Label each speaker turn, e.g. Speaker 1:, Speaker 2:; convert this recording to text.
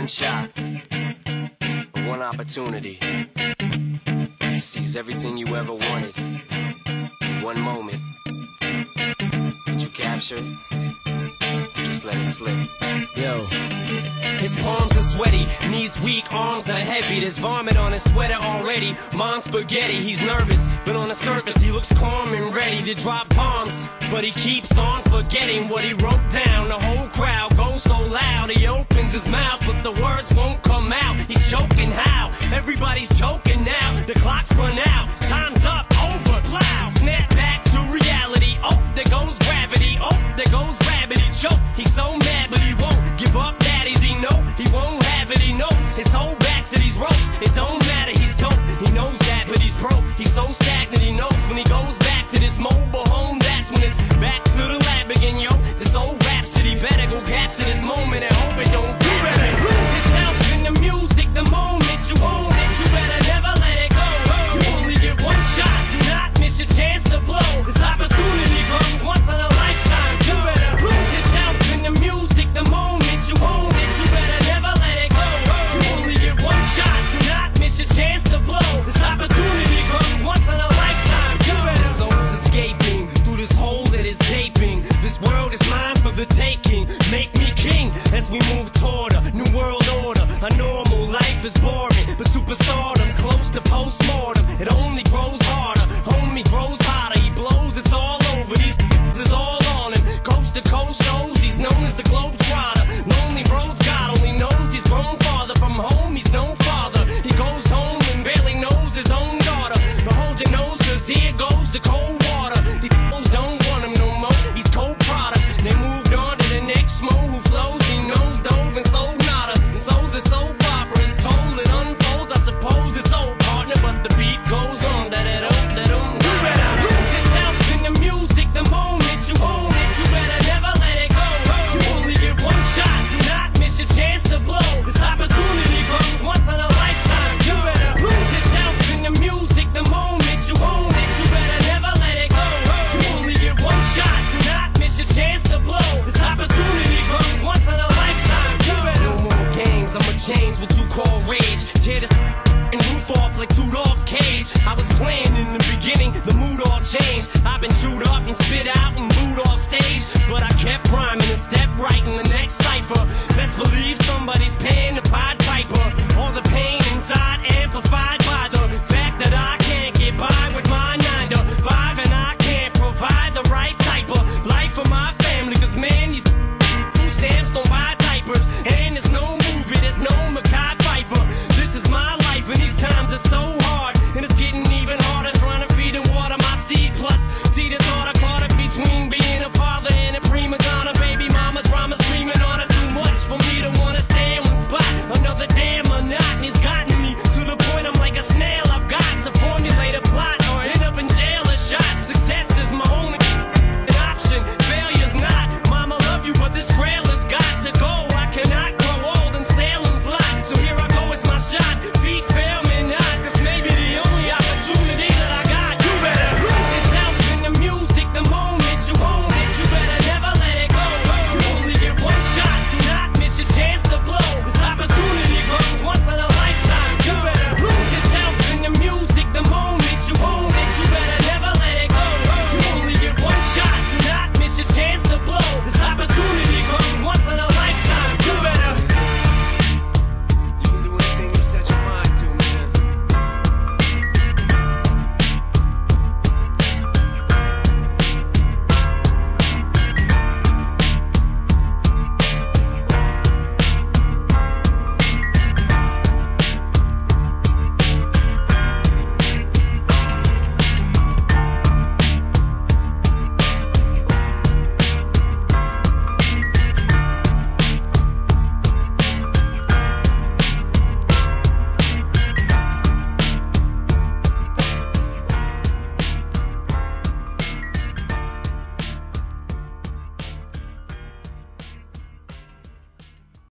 Speaker 1: one shot, one opportunity. He sees everything you ever wanted in one moment. Did you capture it? Just let it slip.
Speaker 2: Yo. His palms are sweaty, knees weak, arms are heavy. There's vomit on his sweater already. Mom's spaghetti, he's nervous, but on the surface he looks calm and ready to drop bombs. But he keeps on forgetting what he wrote down. The whole crowd goes so loud, he opens his mouth, but the words won't come out. He's choking how? Everybody's choking now. The clock's run out, time's up, over, loud. Snap back to reality. Oh, there goes gravity. Oh, there goes gravity. Choke. He's so mad, but he won't give up. Daddies, he know he won't have it. He knows his whole back to these ropes. It don't matter, he's dope. He knows that, but he's broke. He's so stagnant. He knows when he goes back to this mobile home, that's when it's back to the lab again, yo. This old rhapsody better go capture this moment and hope it don't get better. Lose yourself in the music the moment you own it. You better never let it go. You only get one shot. Do not miss your chance to blow. This opportunity comes once in a lifetime. You better lose yourself in the music the moment you own it. You better never let it go. You only get one shot. Do not miss your chance to blow. This opportunity comes once in a lifetime. You better. Soul's escaping through this hole that is gaping. This world is mine for the taking. Make me king as we move toward a new world order. A normal life is boring, but superstardom's close to postmortem. It only grows harder, homie grows hotter. He blows, it's all over. These is all on him. Coast to coast shows, he's known as the Globetrotter. Lonely roads, God only knows he's grown farther from home. He's no father. He goes home and barely knows his own daughter. But hold your nose, cause here goes the cold water. These fools don't want him no more. He's cold product. They moved on to the next mo who flows. He knows dove and sold nada. And so the soap opera is told. It unfolds. I suppose it's old partner, but the beat goes on. You better lose yourself in the music the moment you own it. You better never let it go. You only get one shot. Do not miss your chance to blow. This opportunity comes once in a lifetime. You better lose yourself in the music the moment you own it. You better never let it go. You only get one shot. Do not miss your chance to blow. This opportunity comes once in a lifetime. You better. No more games. I'ma change what you call rage. Tear this and roof off like two dogs' cage. I was playing in the beginning, the mood all changed. I've been chewed up and spit out and booed off stage, but I kept rhyming and stepped right in the next cipher.